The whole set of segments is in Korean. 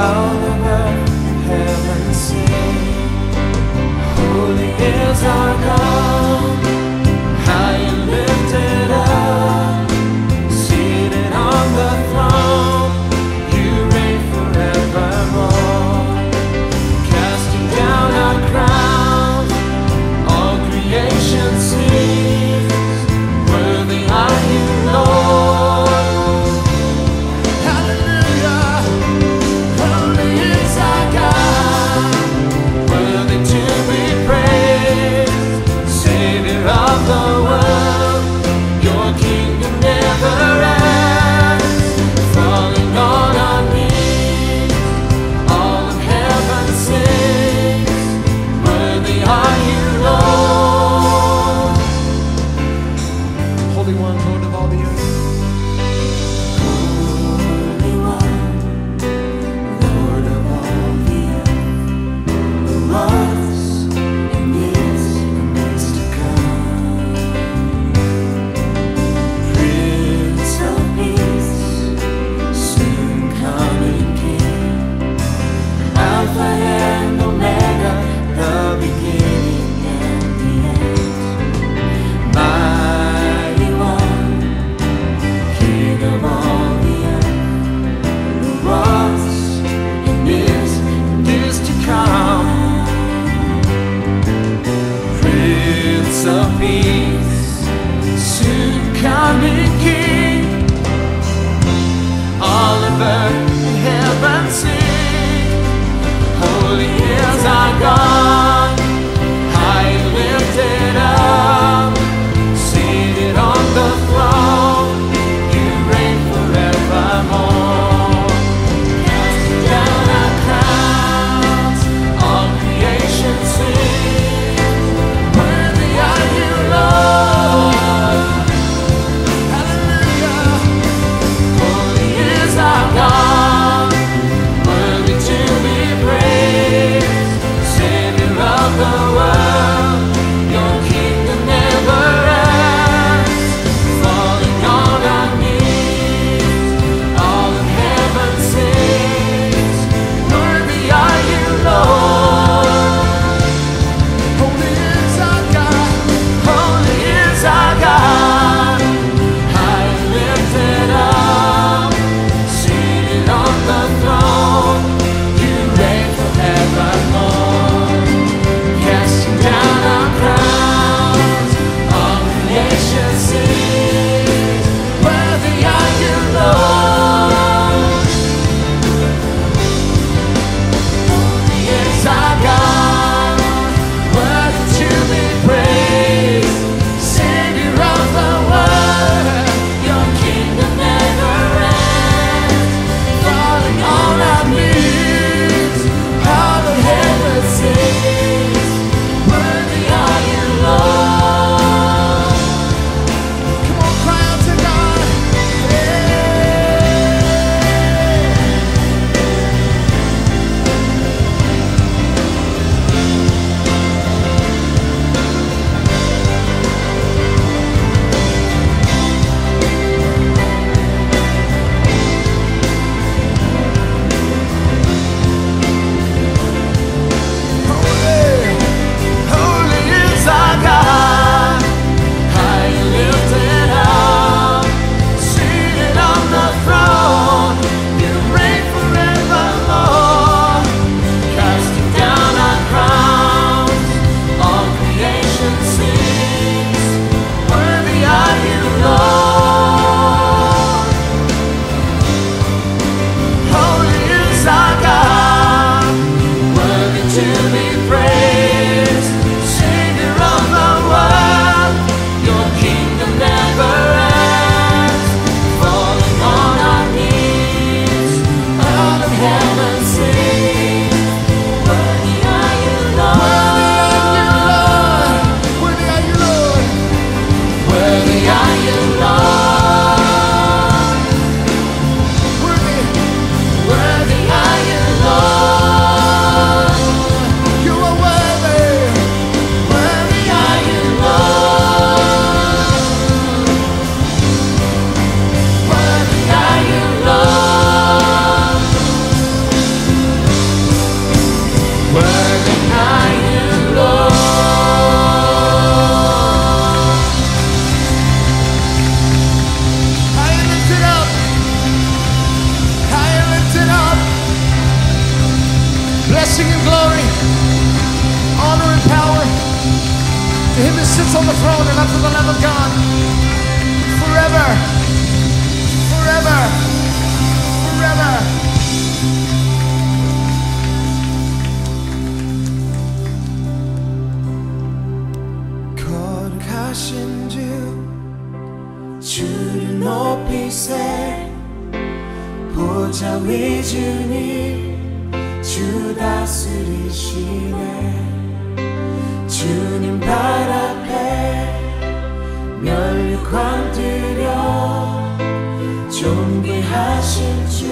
All of earth and heaven sing. Holy is our God, high and lifted up, seated on the throne. You reign forevermore. Casting down our crowns, all creation sings. Worthy are you, Lord. Hallelujah. Holy is our God, worthy to be praised. Savior of the world, your kingdom never ends. Falling on our knees, all of heaven sings. Worthy are you, Lord. Holy One, Lord of all the earth. Holy One, Lord of all the earth, who was and is to come. Prince of Peace, soon coming King, Alpha and Omega, the beginning and the end. Mighty One, King of all the earth, who was and is to come. Prince of Peace, soon coming King, all of earth and heaven sing. Holy is our God, high and lifted up, seated on the throne. You reign forevermore. Casting down our crowns, all creation sings. Worthy are you, Lord. Hallelujah. Holy is our God, worthy to be praised. Christ on the throne and unto the Lamb of God forever, forever, forever. 거룩하신 주 주를 높이세 보좌 위 주님 주 다스리시네 주님 발 앞에 멸류관 드려 존귀하신 주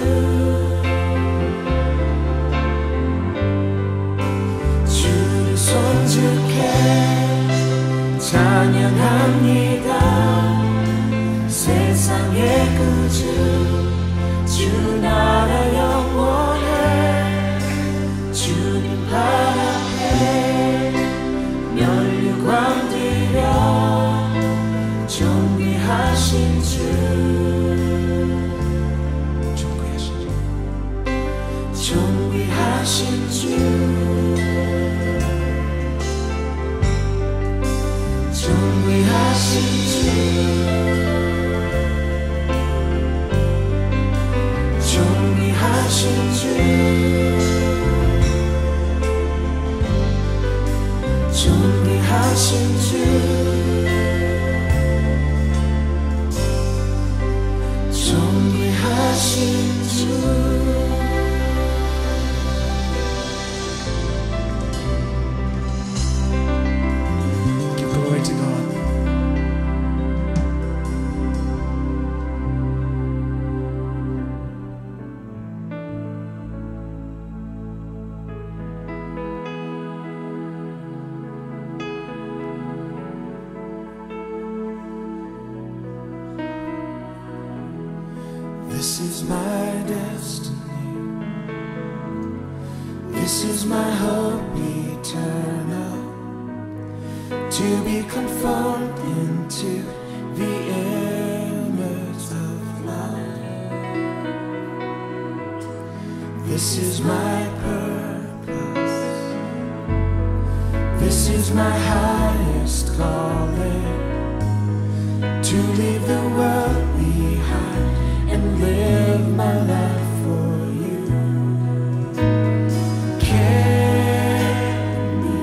주를 손쉽게 찬양합니다 세상의 구주 주 나라 영원해 주님 발 앞에 멸류관 드려 존귀하신 주 존귀하신 주 존귀하신 주 존귀하신 주 존귀하신 주 존귀하신 주 Give glory to God. This is my destiny. This is my hope eternal. To be conformed into the image of love. This is my purpose. This is my highest calling. To leave the world behind and live my life for you. Carry me,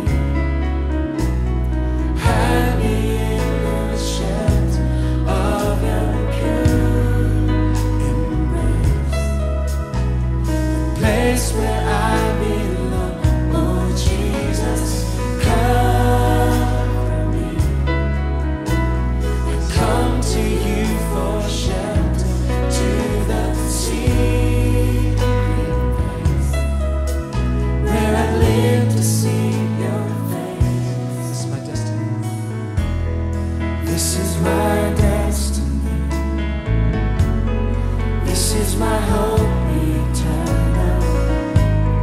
hide me in the shelter of your pure embrace, the place where I belong. Oh Jesus, cover me. I come to you for shelter. To the secret place where I live to see your face. This is my destiny. This is my destiny. This is my hope eternal.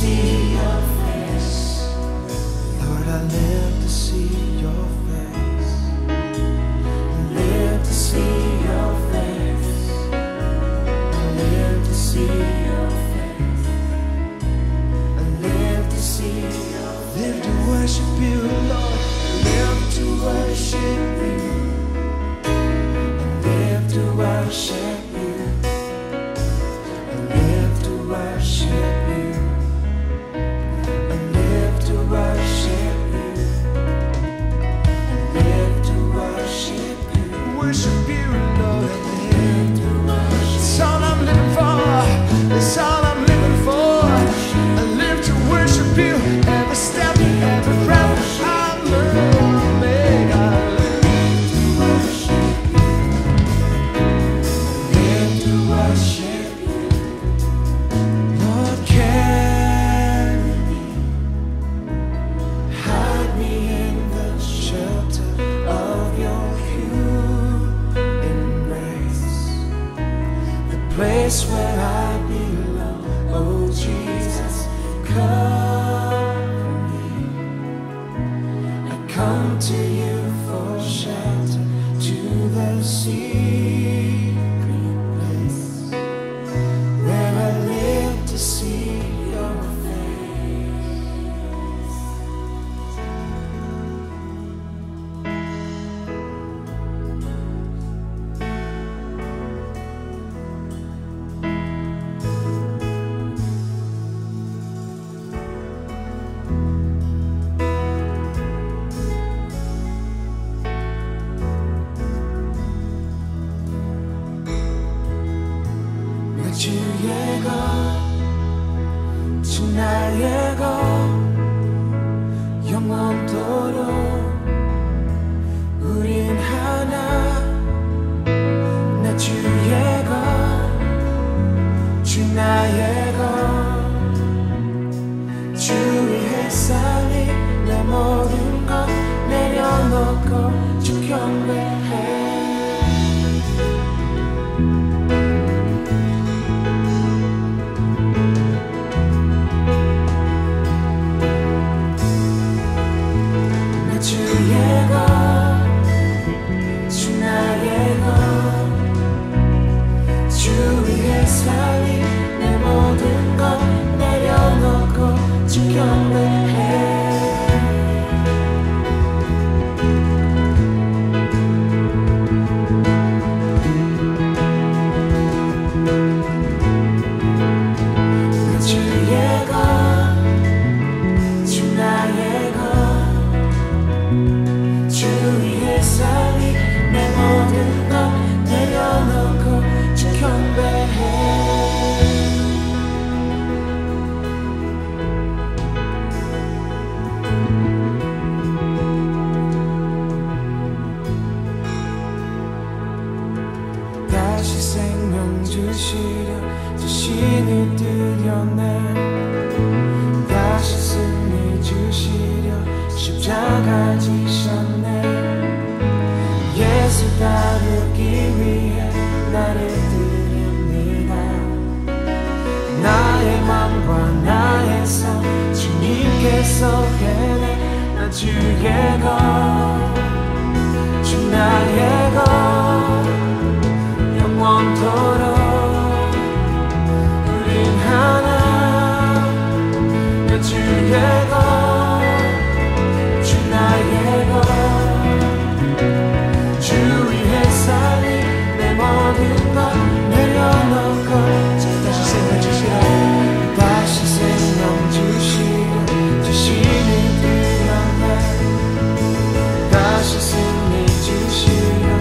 see your face. Lord, I live to see your face. I live to see your face. I live to see your face. I live to see your face. Live to worship you, Lord. Live to worship you. I live to worship you. I live to worship you. I live to worship you. I live to worship you. Worship you, Lord. I live to worship. It's all I'm living for. It's all I'm living for. I live to worship you. Every step, every breath I make, I live to worship you. I live to worship you. Lord, carry me, hide me in the shelter of your pure embrace, the place where I belong. Oh Jesus, cover me. I come to you for shelter, to the secret place where I live to see your face. 나 주의 것, 주 나의 것, 영원토록 우린 하나. 나 주의 것, 주 나의 것, 주 위해 살리 내 모든 것 내려놓고 주 경배해. 주의 것, 주 나의 것, 주 위해 살리 내 모든 것 내려놓고 주 경배해. 주의 것, 주 나의 것, 주 위해 살리 내 모든 것 내려놓고 주 경배해. 다시 생명 주시려 주신을 드렸네. 다시 승리 주시려 십자가 지셨네. 예수 따르기 위해 나를 드립니다. 나의 맘과 나의 삶 주님께서 해내. 나 주의 것, 주 나의 것, 영원토록 우린 하나. 나 주의 것, 주 나의 것, 주 위해 살리 내 모든 것 내려놓고 다시 생명 주시라. 다시 생명 주시라. 주신을 드렸네. 다시 승리 주시라.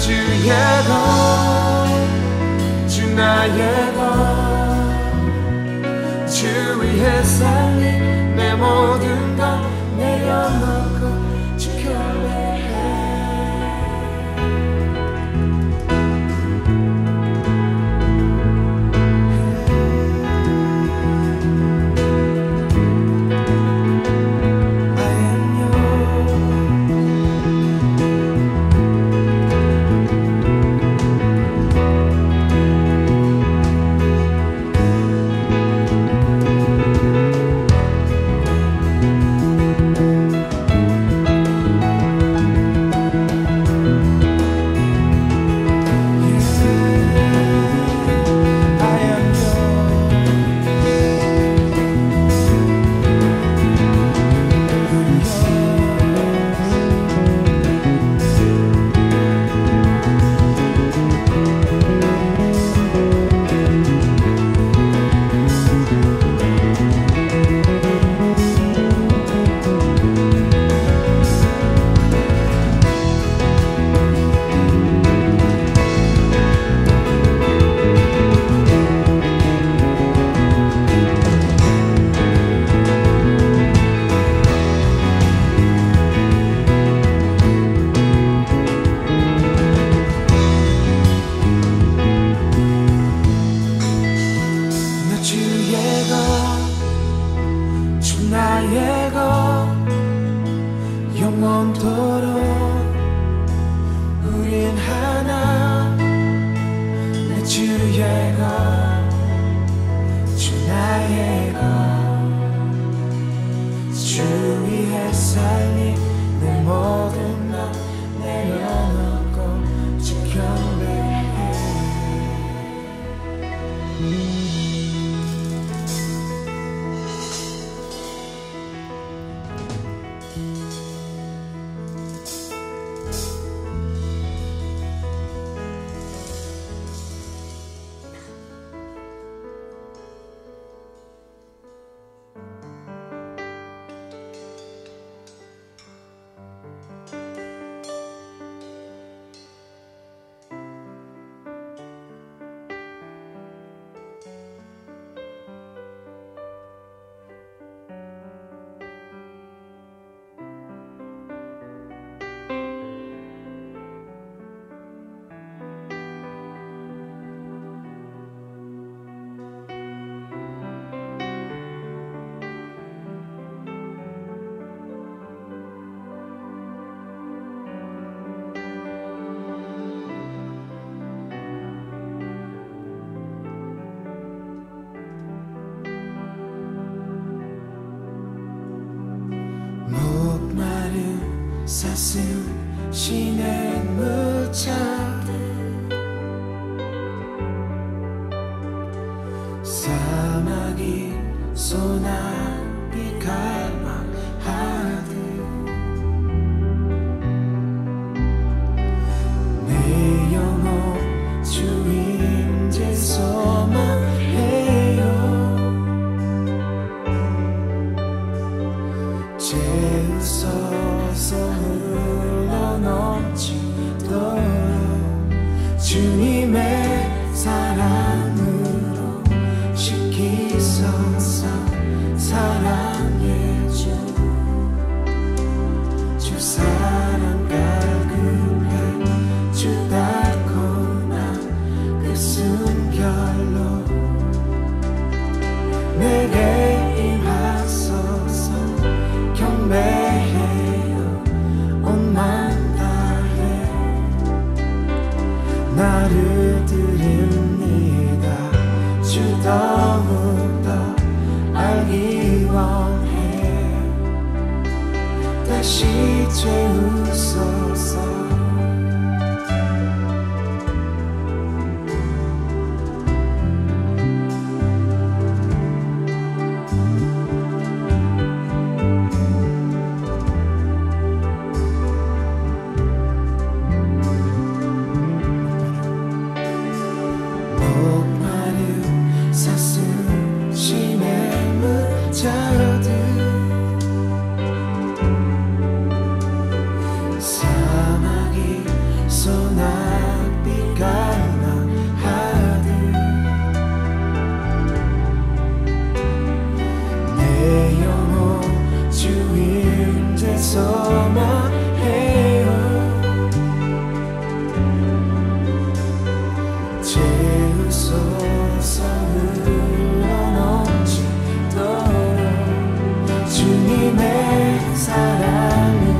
주의 것 주 나의 것 주 위해 살린 내 모든 것 내려놓고 주 경배해. 나의 것 영원토록 우린 하나. 내 주의 것 주 나의 것 주 위에 살린 내 모든 것 내려놓고 주 경배해. 목마른 사슴 시냇 물차듯 사막이 소나기 갈망하듯 내 영혼 주임제 소망해요. 재우소서 흘러넘치도록 주님의 사랑으로 씻기소서. 사랑의 주 사랑 갈급해 주 달콤한 그 숨결로 내게 임하소서. 경배해요 온맘 다해 나를 드립니다. 주 더욱더 알기 원해 다시 채우소서. 사막이 소나 앞에서만 해요. 채우소서 흘러넘치도록 주님의 사랑을